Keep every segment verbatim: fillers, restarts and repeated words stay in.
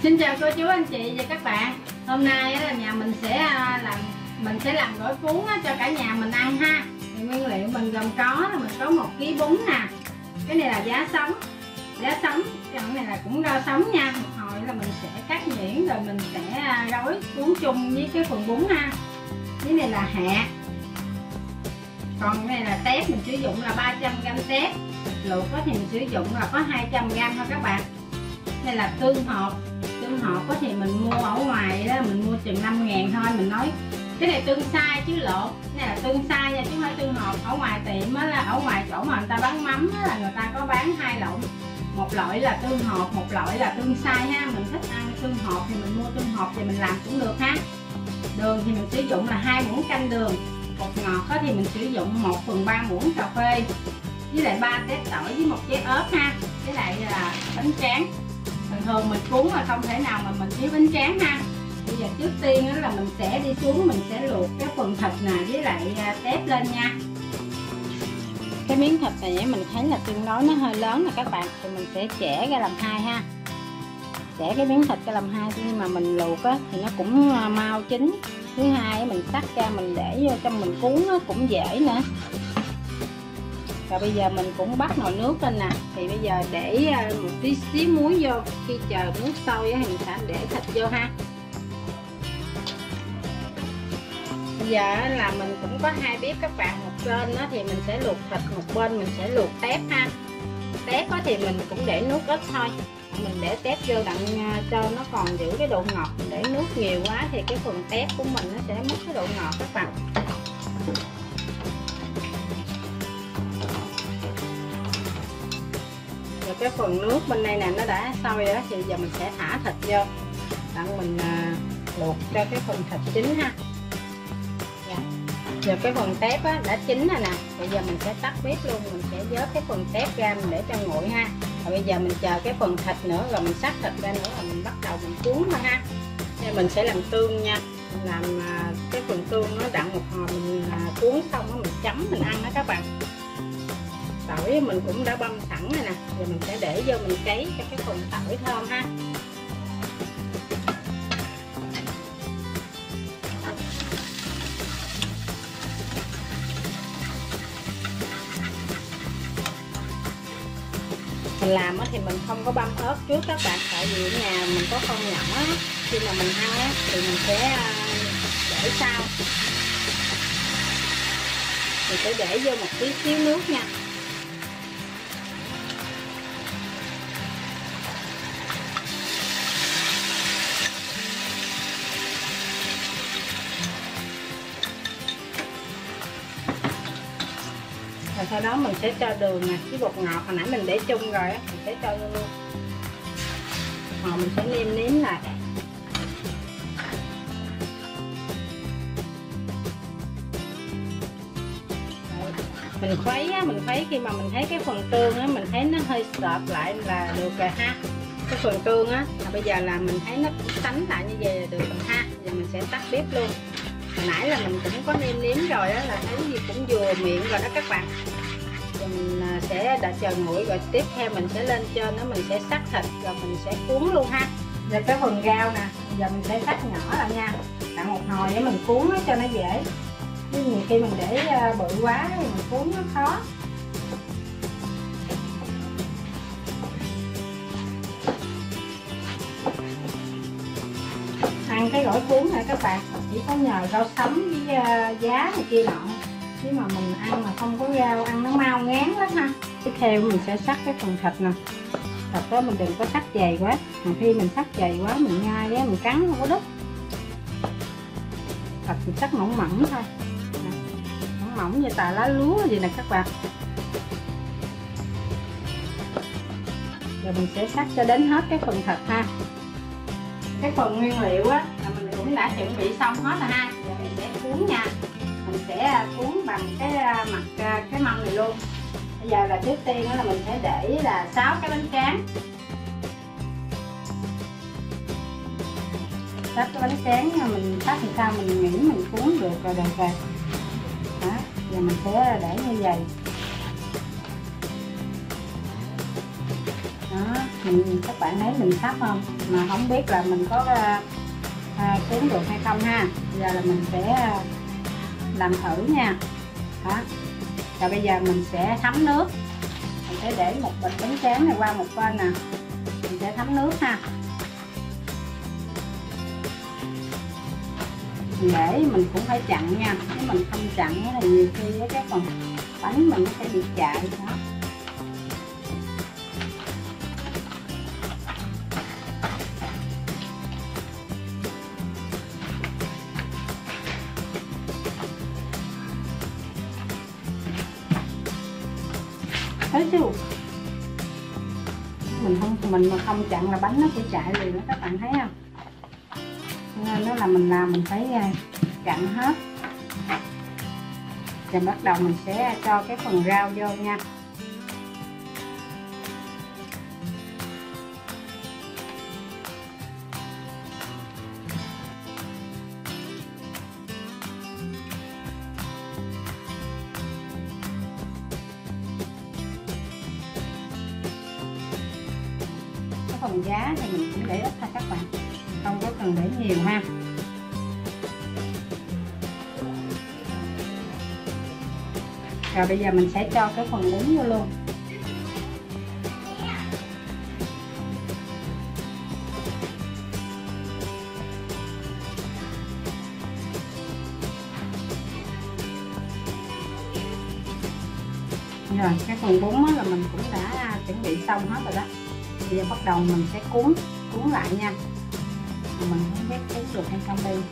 Xin chào cô chú anh chị và các bạn. Hôm nay là nhà mình sẽ làm mình sẽ làm gỏi cuốn cho cả nhà mình ăn ha. Thì nguyên liệu mình gồm có là mình có một ký bún nè. Cái này là giá sống. Giá sống, cái này là cũng rau sống nha. Một hồi là mình sẽ cắt nhuyễn rồi mình sẽ gói cuốn chung với cái phần bún ha. Cái này là hẹ. Còn cái này là tép, mình sử dụng là ba trăm gam tép. Luộc thì mình sử dụng là có hai trăm gam thôi các bạn. Đây là tương hột. Tương hột thì mình mua ở ngoài đó, mình mua chừng năm ngàn thôi. Mình nói cái này tương sai chứ lộn, cái này là tương sai nha chứ không phải tương hột. Ở ngoài tiệm á, là ở ngoài chỗ mà người ta bán mắm á, là người ta có bán hai loại, một loại là tương hột, một loại là tương sai ha. Mình thích ăn tương hột thì mình mua tương hột thì mình làm cũng được ha. Đường thì mình sử dụng là hai muỗng canh đường. Bột ngọt thì mình sử dụng một phần ba muỗng cà phê, với lại ba tép tỏi với một trái ớt ha, với lại là bánh tráng. Bình thường mình cuốn là không thể nào mà mình thiếu bánh tráng ha. Bây giờ trước tiên đó là mình sẽ đi xuống, mình sẽ luộc cái phần thịt nè với lại tép lên nha. Cái miếng thịt này mình thấy là tương đối nó hơi lớn nè các bạn, thì mình sẽ chẻ ra làm hai ha. Chẻ cái miếng thịt ra làm hai, nhưng mà mình luộc á thì nó cũng mau chín. Thứ hai mình cắt ra mình để vô trong mình cuốn nó cũng dễ nữa. Rồi bây giờ mình cũng bắt nồi nước lên nè. Thì bây giờ để một tí xíu muối vô. Khi chờ nước sôi thì mình sẽ để thịt vô ha. Bây giờ là mình cũng có hai bếp các bạn. Một bên đó thì mình sẽ luộc thịt, một bên mình sẽ luộc tép ha. Tép thì mình cũng để nước ít thôi. Mình để tép vô đặng cho nó còn giữ cái độ ngọt. Mình để nước nhiều quá thì cái phần tép của mình nó sẽ mất cái độ ngọt các bạn. Rồi cái phần nước bên đây nè nó đã sôi rồi đó, thì giờ mình sẽ thả thịt vô đặng mình à, luộc cho cái phần thịt chín ha. Dạ. Rồi cái phần tép á, đã chín rồi nè. Bây giờ mình sẽ tắt bếp luôn, mình sẽ vớt cái phần tép ra mình để cho nguội ha. Rồi bây giờ mình chờ cái phần thịt nữa, rồi mình xắt thịt ra nữa, rồi mình bắt đầu mình cuốn thôi ha. Nên mình sẽ làm tương nha. Mình làm à, cái phần tương nó đặng một hồi mình à, cuốn xong đó, mình chấm mình ăn đó các bạn. Tỏi mình cũng đã băm sẵn rồi nè, rồi mình sẽ để vô mình cấy cho cái phần tỏi thơm ha. Mình làm thì mình không có băm ớt trước các bạn, tại vì ở nhà mình có con nhỏ, khi mà mình ăn thì mình sẽ để sau. Mình sẽ để vô một tí xíu nước nha. Rồi sau đó mình sẽ cho đường nè, cái bột ngọt hồi nãy mình để chung rồi á, mình sẽ cho vô luôn. Rồi mình sẽ nêm nếm lại. Mình khuấy á, mình khuấy khi mà mình thấy cái phần tương á, mình thấy nó hơi sợp lại là được rồi ha. Cái phần tương á, là bây giờ là mình thấy nó sánh lại như vậy là được rồi ha. Giờ mình sẽ tắt bếp luôn. Hồi nãy là mình cũng có nêm nếm rồi đó, là thấy gì cũng vừa miệng rồi đó các bạn. Rồi mình sẽ đã chờ nguội, rồi tiếp theo mình sẽ lên trên đó mình sẽ xắt thịt rồi mình sẽ cuốn luôn ha. Rồi cái phần rau nè, giờ mình sẽ cắt nhỏ lại nha. Đặng một hồi để mình cuốn nó cho nó dễ. Chứ nhiều khi mình để bự quá thì mình cuốn nó khó. Ăn cái gỏi cuốn này các bạn chỉ có nhờ rau sống với giá này kia nọ, chứ mà mình ăn mà không có rau ăn nó mau ngán lắm ha. Tiếp theo mình sẽ xắt cái phần thịt nè. Thịt đó mình đừng có xắt dày quá, mà khi mình xắt dày quá mình nhai á mình cắn không có đứt. Thịt mình xắt mỏng mỏng thôi, mỏng mỏng như tà lá lúa vậy nè các bạn. Rồi mình sẽ xắt cho đến hết cái phần thịt ha. Cái phần nguyên liệu á là mình cũng đã chuẩn bị xong hết rồi ha. Giờ mình sẽ cuốn nha. Mình sẽ cuốn bằng cái mặt cái mâm này luôn. Bây giờ là trước tiên là mình sẽ để là sáu cái bánh tráng. Sáu cái bánh tráng mình cắt thì sao mình nghĩ mình cuốn được rồi được rồi. Đó, giờ mình sẽ để như vậy. Đó. mình các bạn thấy mình sắp không, mà không biết là mình có à, à, cuốn được hay không ha. Bây giờ là mình sẽ à, làm thử nha. Đó. Rồi bây giờ mình sẽ thấm nước, mình sẽ để một bịch bánh tráng này qua một bên nè, mình sẽ thấm nước ha. Để mình cũng phải chặn nha, nếu mình không chặn thì nhiều khi cái phần bánh mình nó sẽ bị chại đó. Thấy chứ, mình không mình mà không chặn là bánh nó sẽ chại liền đó, các bạn thấy không? Nên đó là mình làm mình phải chặn hết. Rồi bắt đầu mình sẽ cho cái phần rau vô nha. Cái phần giá thì mình cũng để ít thôi các bạn, không có cần để nhiều ha. Rồi bây giờ mình sẽ cho cái phần bún vô luôn. Rồi cái phần bún là mình cũng đã chuẩn bị xong hết rồi đó. Bây giờ bắt đầu mình sẽ cuốn cuốn lại nha. Mình không biết cuốn được hay không đây.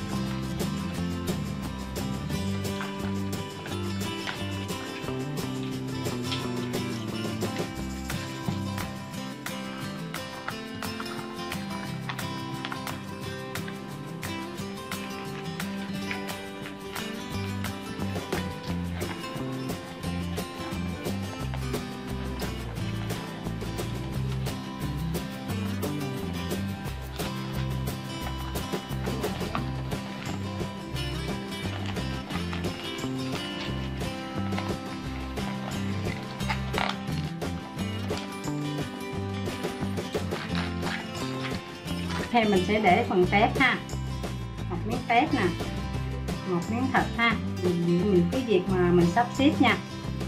Thêm mình sẽ để phần tép ha, một miếng tép nè, một miếng thịt ha. Mình, mình cái việc mà mình sắp xếp nha.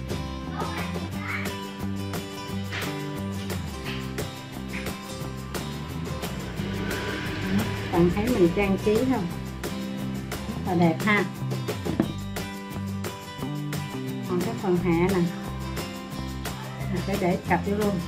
Bạn thấy mình trang trí không, rất là đẹp ha. Còn cái phần hạ nè mình sẽ để cặp vô luôn.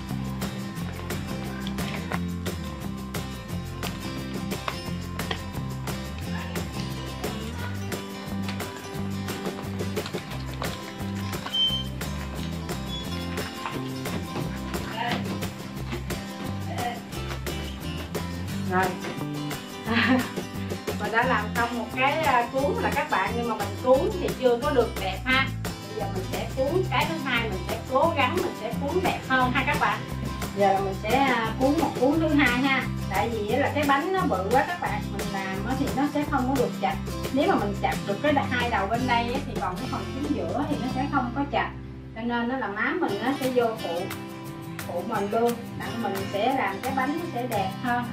Rồi mình đã làm xong một cái cuốn là các bạn, nhưng mà mình cuốn thì chưa có được đẹp ha. Bây giờ mình sẽ cuốn cái thứ hai, mình sẽ cố gắng mình sẽ cuốn đẹp hơn ha các bạn. Giờ là mình sẽ cuốn một cuốn thứ hai ha. Tại vì là cái bánh nó bự quá các bạn, mình làm thì nó sẽ không có được chặt. Nếu mà mình chặt được cái hai đầu bên đây thì còn cái phần chính giữa thì nó sẽ không có chặt. Cho nên nó là má mình nó sẽ vô phụ phụ mình luôn, đặng mình sẽ làm cái bánh nó sẽ đẹp hơn.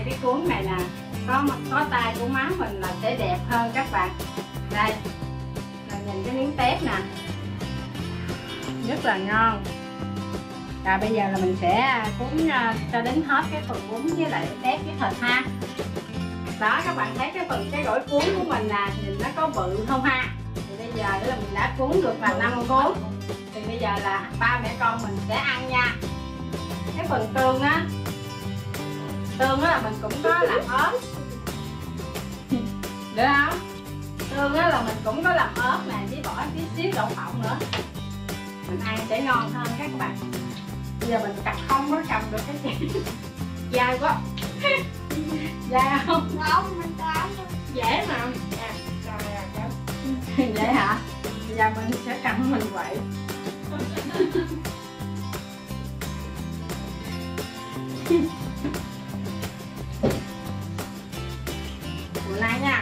cái cuốn này nè, có có tay của má mình là sẽ đẹp hơn các bạn. Đây là nhìn cái miếng tép nè, rất là ngon. Rồi bây giờ là mình sẽ cuốn cho đến hết cái phần bún với lại tép với thịt ha. Đó, các bạn thấy cái phần cái gỏi cuốn của mình là nhìn nó có bự không ha. Thì bây giờ là mình đã cuốn được là năm cuốn. Thì bây giờ là ba mẹ con mình sẽ ăn nha. Cái phần tương á, tương á là mình cũng có làm ớt, được không? Tương á là mình cũng có làm ớt nè, với bỏ tí xíu đậu phộng nữa, mình ăn sẽ ngon hơn các bạn. Bây giờ mình cầm không có cầm được cái gì dai quá. Dai không? Không, mình có Dễ mà. À, trời ơi, vậy hả? Bây giờ mình sẽ cầm mình vậy. Bữa nay nha.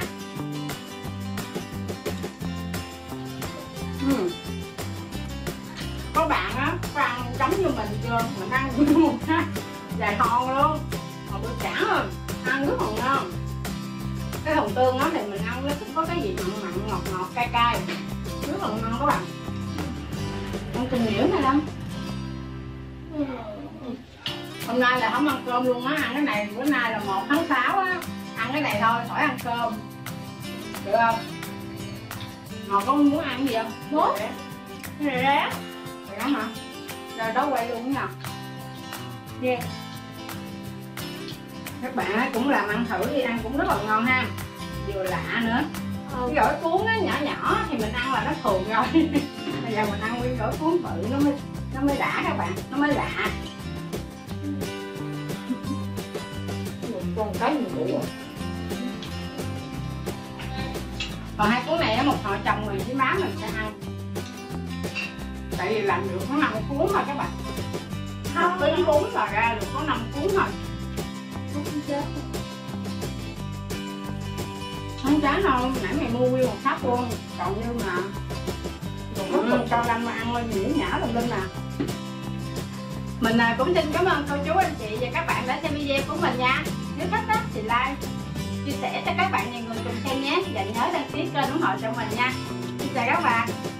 Ừ. Có bạn á, có ăn giống như mình chưa? Mình ăn luôn ha, dài hòn luôn, hòn bự chả rồi, ăn rất là ngon. Cái hồng tương đó thì mình ăn nó cũng có cái gì mặn mặn ngọt ngọt cay cay, rất là ngon các bạn. Ăn tình nghĩa này lắm. Hôm nay là không ăn cơm luôn á, ăn cái này bữa nay là một tháng sáu á, ăn cái này thôi, khỏi ăn cơm, được không? Ngọt có muốn ăn gì không? Muốn. Cái này rán. Rán hả? Rồi đó quay luôn nha. Yeah. Các bạn cũng làm ăn thử đi, ăn cũng rất là ngon ha, vừa lạ nữa. Cái gỏi cuốn nó nhỏ nhỏ thì mình ăn là nó thường rồi. Bây giờ mình ăn nguyên gỏi cuốn bự nó mới nó mới đã các bạn, nó mới lạ. còn cái mình đủ rồi. Còn hai cuốn này một hồi chồng mình với má mình sẽ ăn, tại vì làm được có năm cuốn thôi các bạn. Một ký bún là ra được có năm cuốn thôi. Không chán đâu, nãy mày mua nguyên một sắp luôn. Còn như mà ừ, cho Lâm mà ăn lên nhuyễn nhã lên lên nè. Mình cũng xin cảm ơn cô chú anh chị và các bạn đã xem video của mình nha. Nếu thích đó thì like, chia sẻ cho các bạn nhiều người cùng xem nhé. Và nhớ đăng ký kênh ủng hộ cho mình nha. Xin chào các bạn.